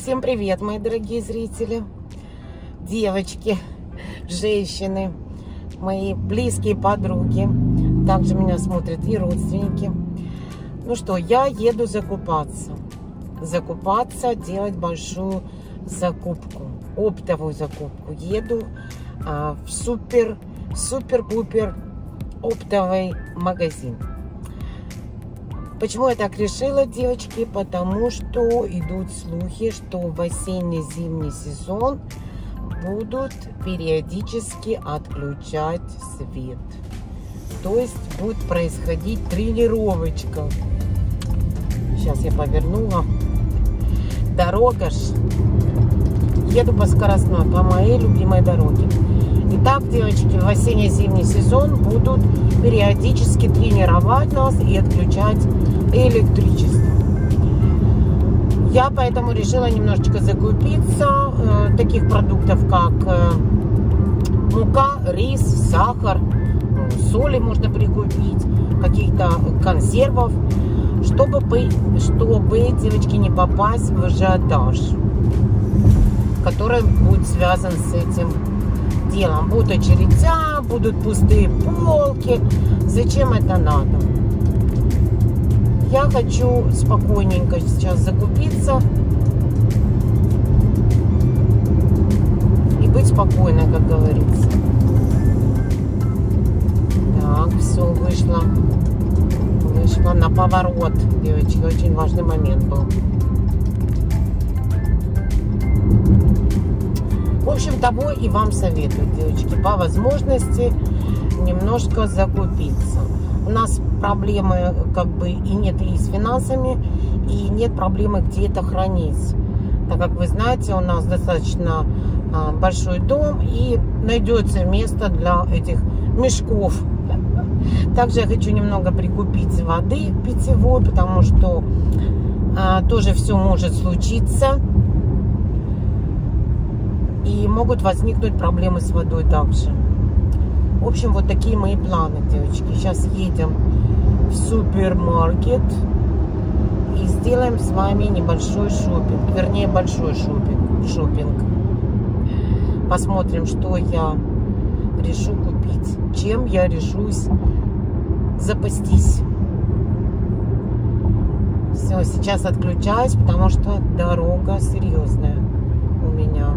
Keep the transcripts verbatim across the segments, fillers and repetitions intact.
Всем привет, мои дорогие зрители, девочки, женщины, мои близкие подруги. Также меня смотрят и родственники. Ну что, я еду закупаться. Закупаться, делать большую закупку, оптовую закупку. Еду а, в супер, супер-пупер оптовый магазин. Почему я так решила, девочки? Потому что идут слухи, что в осенне-зимний сезон будут периодически отключать свет. То есть будет происходить тренировочка. Сейчас я повернула. Дорога ж. Еду по скоростной, по моей любимой дороге. Итак, девочки, в осенне-зимний сезон будут периодически тренировать нас и отключать электричество. Я поэтому решила немножечко закупиться э, таких продуктов, как э, мука, рис, сахар, э, соли можно прикупить, каких-то консервов, чтобы, чтобы, девочки, не попасть в ажиотаж, который будет связан с этим делом. Будут очередя, будут пустые полки. Зачем это надо? Я хочу спокойненько сейчас закупиться и быть спокойной, как говорится. Так, все, вышла. Вышла на поворот, девочки. Очень важный момент был. В общем, того и вам советую, девочки, по возможности немножко закупиться. У нас проблемы как бы и нет и с финансами, и нет проблемы где-то хранить. Так как вы знаете, у нас достаточно а, большой дом, и найдется место для этих мешков. Также я хочу немного прикупить воды питьевой, потому что а, тоже все может случиться. И могут возникнуть проблемы с водой также. В общем, вот такие мои планы, девочки. Сейчас едем в супермаркет и сделаем с вами небольшой шопинг. Вернее, большой шопинг. шопинг. Посмотрим, что я решу купить. Чем я решусь запастись. Все, сейчас отключаюсь, потому что дорога серьезная у меня.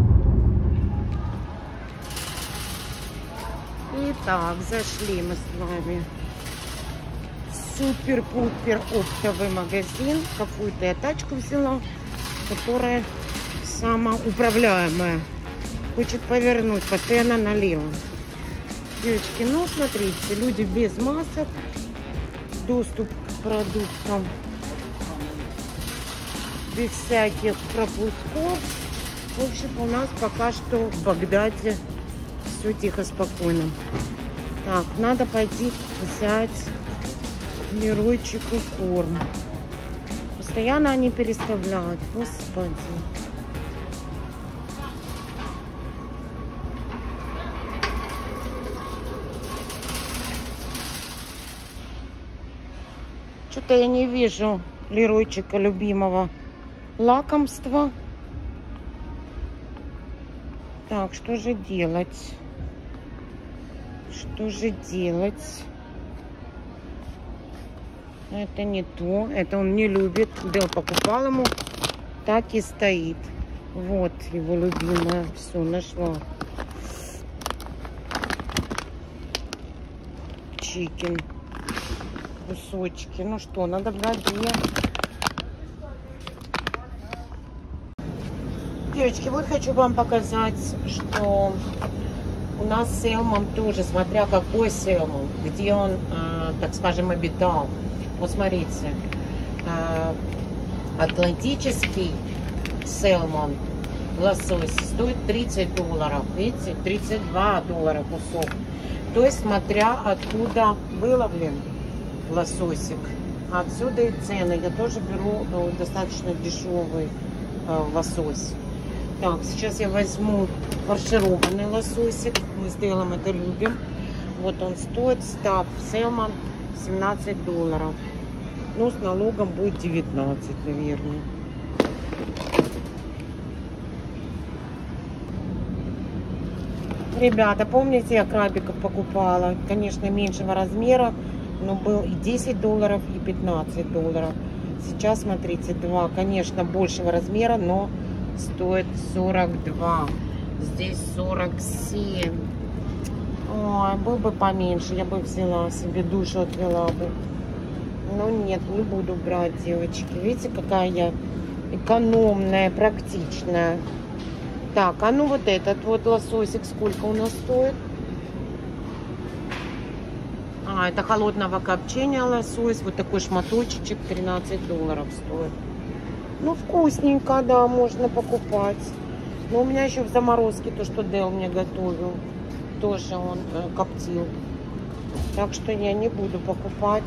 Итак, зашли мы с вами в супер-пупер оптовый магазин. Какую-то я тачку взяла, которая самоуправляемая. Хочет повернуть постоянно налево. Девочки, ну смотрите, люди без масок, доступ к продуктам, без всяких пропусков. В общем, у нас пока что в Багдаде все тихо, спокойно. Так, надо пойти взять Леройчику корм. Постоянно они переставляют. Господи. Что-то я не вижу Леройчика любимого лакомства. Так, что же делать? Что же делать? Это не то. Это он не любит. Дэл покупал ему. Так и стоит. Вот его любимая. Все, нашла. Чикен. Кусочки. Ну что, надо брать две. Девочки, вот хочу вам показать, что у нас сэлмон тоже, смотря какой сэлмон, где он, э, так скажем, обитал. Вот смотрите, э, атлантический сэлмон, лосось, стоит тридцать долларов, видите, тридцать два доллара кусок. То есть, смотря откуда выловлен лососик. Отсюда и цены. Я тоже беру э, достаточно дешевый э, лосось. Так, сейчас я возьму фаршированный лососик. Мы с Делом это любим. Вот он стоит, став сэлмон, семнадцать долларов. Ну, с налогом будет девятнадцать, наверное. ребята, помните, я крабиков покупала? Конечно, меньшего размера, но был и десять долларов, и пятнадцать долларов. Сейчас, смотрите, два, конечно, большего размера, но стоит сорок два. Здесь сорок семь. Ой, был бы поменьше, я бы взяла себе, душу отвела бы. Но нет, не буду брать, девочки. Видите, какая я экономная, практичная. Так, а ну вот этот вот лососик сколько у нас стоит? А, это холодного копчения лосось. Вот такой шматочек тринадцать долларов стоит. Ну, вкусненько, да, можно покупать. Но у меня еще в заморозке то, что Дэл мне готовил. Тоже он э, коптил. Так что я не буду покупать.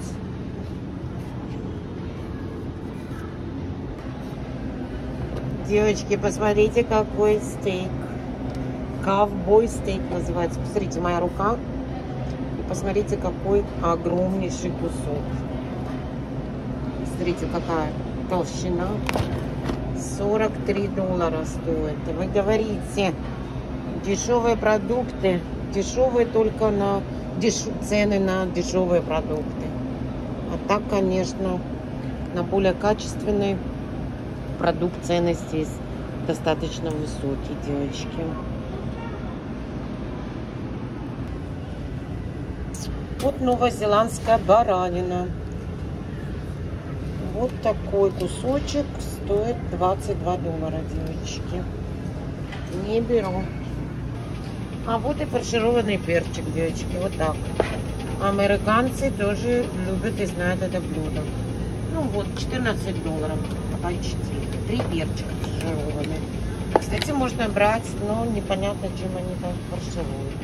Девочки, посмотрите, какой стейк. Ковбой стейк называется. Посмотрите, моя рука. И посмотрите, какой огромнейший кусок. Смотрите, какая толщина. сорок три доллара стоит. Вы говорите, дешевые продукты. Дешевые только на деш... цены на дешевые продукты. А так, конечно, на более качественный продукт цены здесь достаточно высокие, девочки. Вот новозеландская баранина. Вот такой кусочек стоит двадцать два доллара, девочки. Не беру. А вот и фаршированный перчик, девочки, вот так. Американцы тоже любят и знают это блюдо. Ну вот, четырнадцать долларов. Почти. Три перчика фаршированные. Кстати, можно брать, но непонятно, чем они там фаршируют.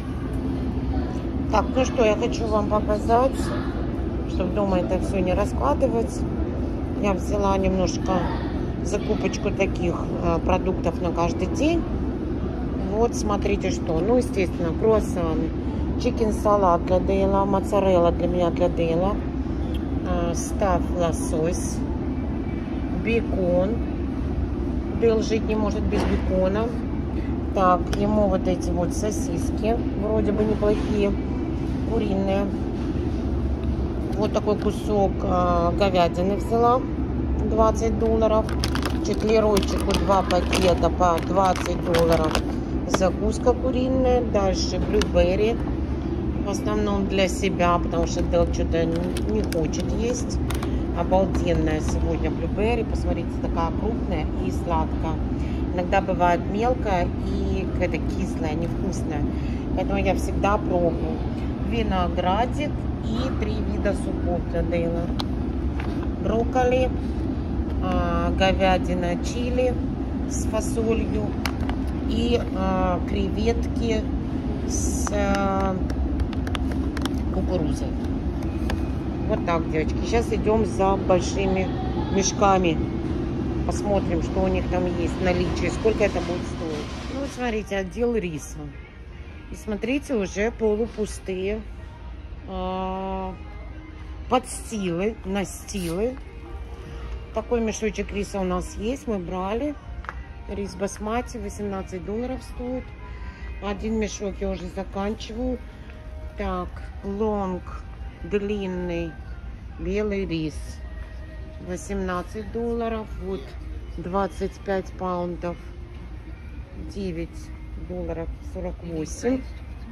Так, ну что, я хочу вам показать, чтобы дома это все не раскладывать. Я взяла немножко закупочку таких э, продуктов на каждый день. Вот, смотрите, что. Ну, естественно, круассаны, чикен салат для Дейла, моцарелла для меня, для Дейла, э, стаф лосось, бекон. Дейл жить не может без бекона. Так, ему вот эти вот сосиски, вроде бы неплохие, куриные. Вот такой кусок э, говядины взяла, двадцать долларов. Четлеройчику два пакета по двадцать долларов. Закуска куриная. Дальше блюберри. В основном для себя, потому что Дэл что-то не хочет есть. Обалденная сегодня блюберри. Посмотрите, такая крупная и сладкая. Иногда бывает мелкая и какая-то кислая, невкусная. Поэтому я всегда пробую. Виноградик и три вида супов для Дейла. Брокколи, э, говядина чили с фасолью и э, креветки с э, кукурузой. Вот так, девочки. Сейчас идем за большими мешками. Посмотрим, что у них там есть в наличии, сколько это будет стоить. Ну, вот смотрите, отдел риса. И смотрите, уже полупустые э, подстилы, настилы. Такой мешочек риса у нас есть, мы брали. Рис басмати, восемнадцать долларов стоит. Один мешок я уже заканчиваю. Так, лонг, длинный, белый рис. восемнадцать долларов. Вот двадцать пять паундов. девять долларов сорок восемь.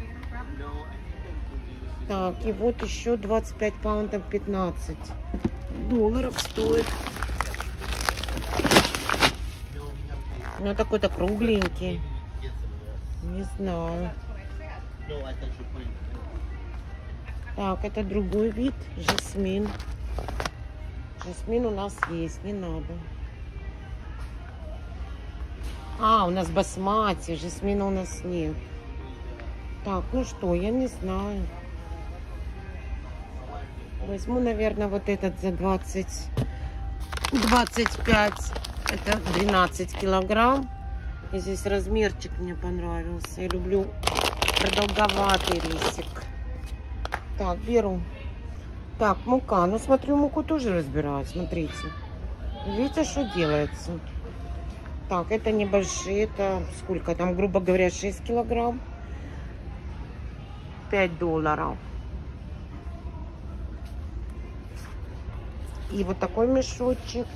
Так, и вот еще двадцать пять паундов, пятнадцать долларов стоит. Ну, такой-то кругленький. Не знаю. Так, это другой вид. Жасмин. Жасмин у нас есть, не надо. А, у нас басмати. Жасмина у нас нет. Так, ну что, я не знаю. Возьму, наверное, вот этот за двадцать, двадцать пять. Это двенадцать килограмм. И здесь размерчик мне понравился. Я люблю продолговатый рисик. Так, беру. Так, мука. Ну, смотрю, муку тоже разбирают. Смотрите. Видите, что делается? Так, это небольшие. Это сколько там, грубо говоря, шесть килограмм. пять долларов. И вот такой мешочек.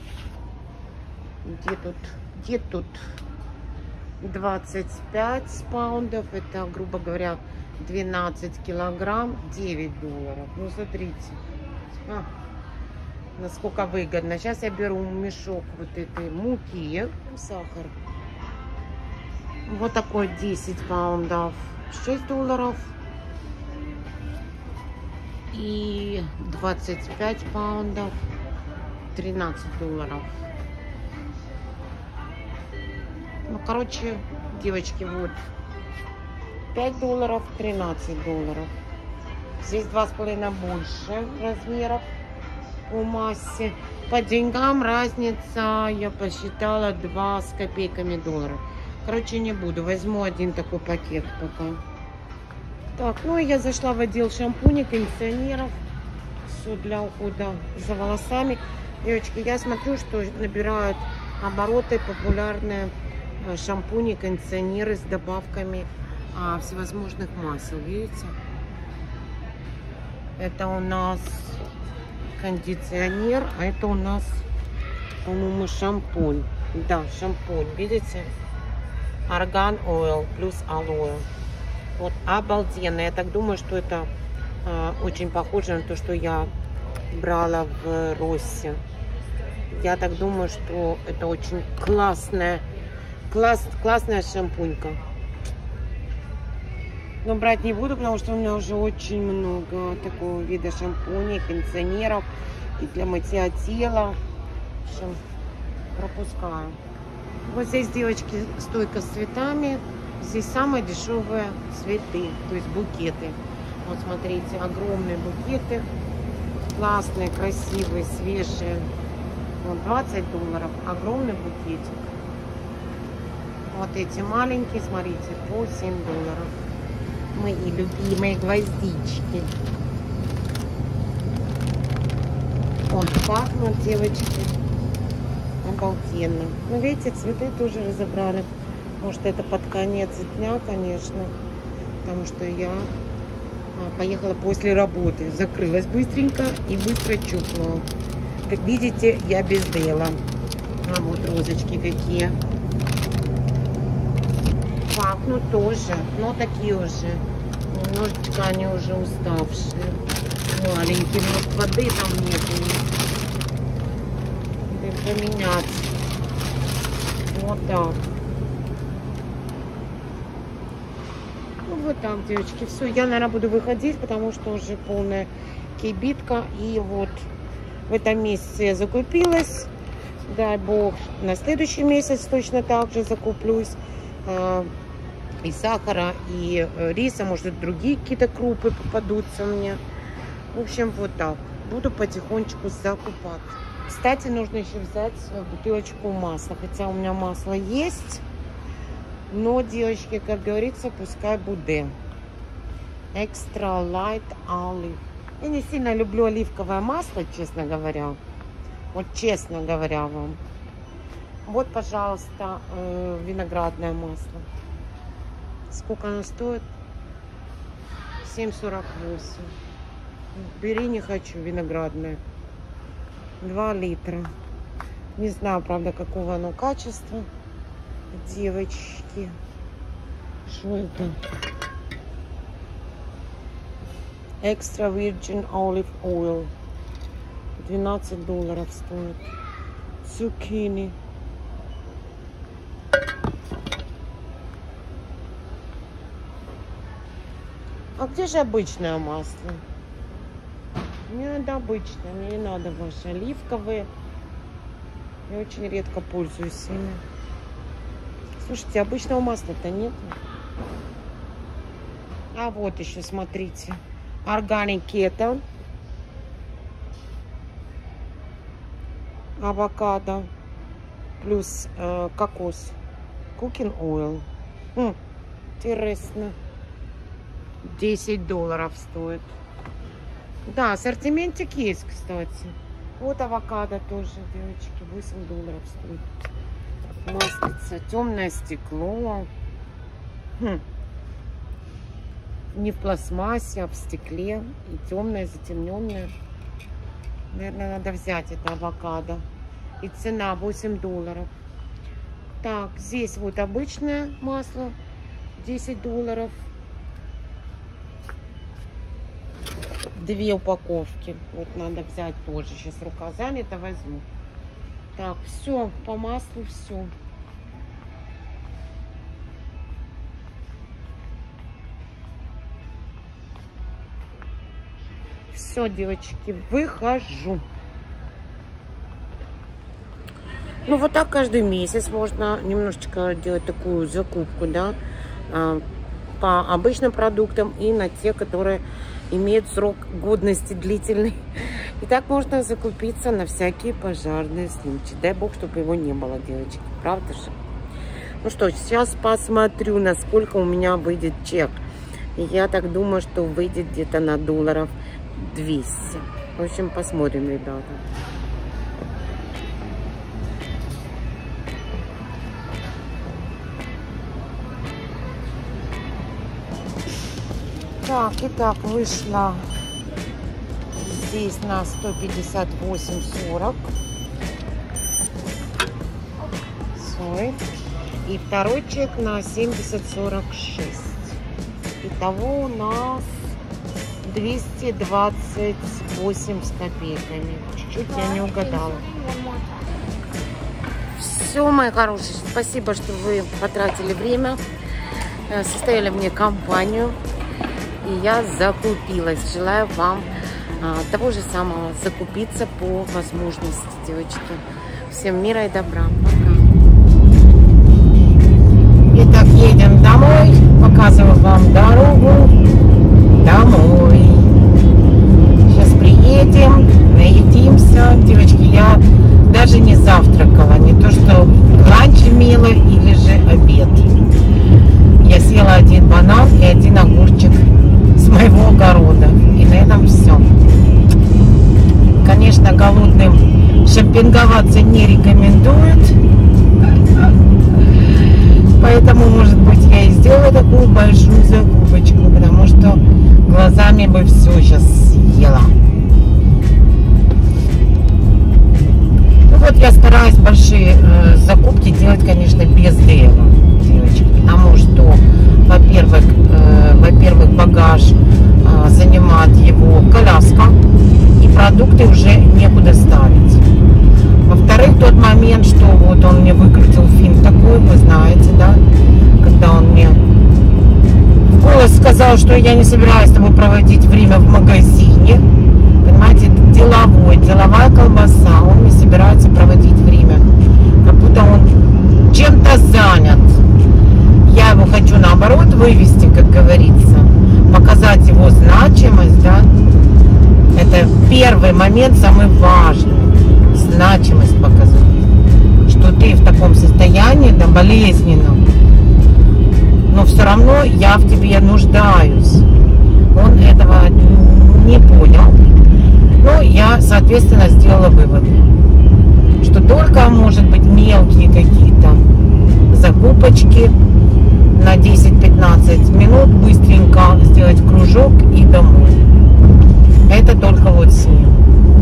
Где тут? Где тут? двадцать пять паундов. Это, грубо говоря, двенадцать килограмм. девять долларов. Ну, смотрите. А, насколько выгодно. Сейчас я беру мешок вот этой муки. Сахар. Вот такой десять паундов. шесть долларов. И двадцать пять паундов. тринадцать долларов. Ну, короче, девочки, вот пять долларов, тринадцать долларов. Здесь два с половиной больше размеров по массе. По деньгам разница, я посчитала, два с копейками долларов. Короче, не буду. Возьму один такой пакет пока. Так, ну и я зашла в отдел шампуней, кондиционеров. Все для ухода за волосами. Девочки, я смотрю, что набирают обороты популярные шампуни, кондиционеры с добавками а, всевозможных масел. Видите? Это у нас кондиционер, а это у нас, по-моему, шампунь. Да, шампунь. Видите? Арган Ойл плюс алоэ. Вот, обалденно. Я так думаю, что это а, очень похоже на то, что я брала в Россе. Я так думаю, что это очень классная, класс, классная шампунька. Но брать не буду, потому что у меня уже очень много такого вида шампуней, кондиционеров и для мытья тела. В общем, пропускаю. Вот здесь, девочки, стойка с цветами. Здесь самые дешевые цветы, то есть букеты. Вот смотрите, огромные букеты. Классные, красивые, свежие. Вот двадцать долларов. Огромный букетик. Вот эти маленькие, смотрите, по семь долларов. Мои любимые гвоздички. Ой, пахнут, девочки. Обалденно. Ну, видите, цветы тоже разобрали. Может, это под конец дня, конечно. Потому что я поехала после работы. Закрылась быстренько и быстро чухнула. Как видите, я без дела. А вот розочки какие. Пахнут тоже, но такие уже. Немножечко они уже уставшие. Маленькие, может, воды там нет. Надо поменять. Вот так. Ну, вот так, девочки. Все, я, наверное, буду выходить, потому что уже полная кибитка. И вот в этом месяце я закупилась. Дай бог, на следующий месяц точно так же закуплюсь. И сахара, и риса, может, другие какие-то крупы попадутся мне. В общем, вот так. Буду потихонечку закупать. Кстати, нужно еще взять бутылочку масла. Хотя у меня масло есть. Но, девочки, как говорится, пускай будет. Extra light olive. Я не сильно люблю оливковое масло, честно говоря. Вот честно говоря вам. Вот, пожалуйста, виноградное масло. Сколько оно стоит? семь сорок восемь. Бери, не хочу, виноградное. два литра. Не знаю, правда, какого оно качества. Девочки. Что это? Extra Virgin Olive Oil. двенадцать долларов стоит. Цукини. А где же обычное масло? Мне надо обычное, мне не надо ваши оливковые. Я очень редко пользуюсь ими. Слушайте, обычного масла-то нет. А вот еще, смотрите. Organic Keto. Авокадо. Плюс э, кокос. Cooking Oil. Хм, интересно. десять долларов стоит. Да, ассортиментик есть, кстати. Вот авокадо тоже, девочки, восемь долларов стоит. Маслица, темное стекло. Хм. не в пластмассе, а в стекле. И темное, затемненное. Наверное, надо взять это авокадо. И цена восемь долларов. Так, здесь вот обычное масло. десять долларов. Две упаковки. Вот надо взять тоже. Сейчас рука занята, возьму. Так, все, по маслу все. Все, девочки, выхожу. Ну, вот так каждый месяц можно немножечко делать такую закупку, да, по обычным продуктам и на те, которые имеют срок годности длительный. И так можно закупиться на всякие пожарные случаи. Дай бог, чтобы его не было, девочки. Правда же? Ну что, сейчас посмотрю, насколько у меня выйдет чек. И я так думаю, что выйдет где-то на долларов двести. В общем, посмотрим, ребята. Так, итак, вышла здесь на сто пятьдесят восемь сорок. Сой. И второй чек на семьдесят сорок шесть. Итого у нас двести двадцать восемь с копейками. Чуть-чуть я не угадала. Все, мои хорошие, спасибо, что вы потратили время, составили мне компанию. И я закупилась. Желаю вам а, того же самого, закупиться по возможности, девочки. Всем мира и добра. Пока. Итак, едем домой. Показываю вам дорогу домой. Сейчас приедем, наедимся. Девочки, я даже не завтракала. Не то, что ланч имела или же обед. Я съела один банан и один огурчик с моего огорода. И на этом все. Конечно, голодным шопинговаться не рекомендуют. Поэтому, может быть, я и сделала такую большую закупочку, потому что глазами бы все сейчас съела. Ну вот я стараюсь большие э, закупки делать, конечно, без дела, девочки. Потому что, во-первых, э, во-первых, багаж э, занимает его коляска, и продукты уже некуда ставить. Во-вторых, тот момент, что вот он мне выкрутил финт такой, вы знаете, да, когда он мне в голос сказал, что я не собираюсь с тобой проводить время в магазине. Понимаете, это деловой, деловая колбаса, он не собирается проводить время, как будто он чем-то занят. Я его хочу, наоборот, вывести, как говорится, показать его значимость, да. Это первый момент, самый важный. Значимость показать. Что ты в таком состоянии, да, болезненном. Но все равно я в тебе нуждаюсь. Он этого не понял. Но я, соответственно, сделала выводы. Что только, может быть, мелкие какие-то закупочки на десять-пятнадцать минут, быстренько сделать кружок и домой. Это только вот с ним.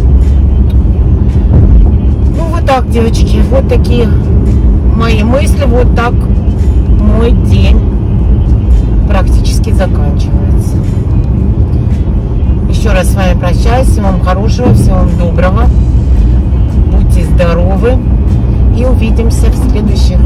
Ну вот так, девочки, вот такие мои мысли, вот так мой день практически заканчивается. Еще раз с вами прощаюсь, всего вам хорошего, всего вам доброго, будьте здоровы и увидимся в следующих